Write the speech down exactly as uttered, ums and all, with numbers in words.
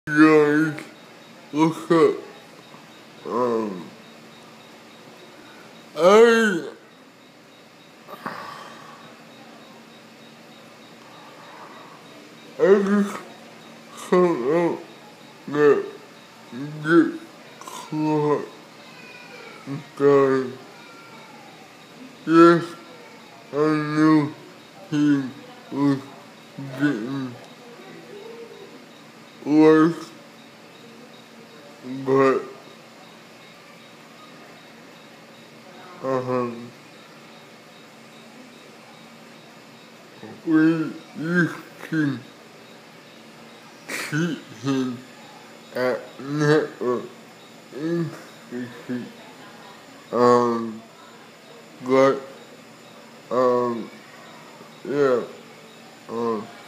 Guys, what's up? Um, I, I just come out that get caught because, yes, I knew he was getting worse, but, um, we used to keep him at Network Institute. Um, but, um, yeah, um,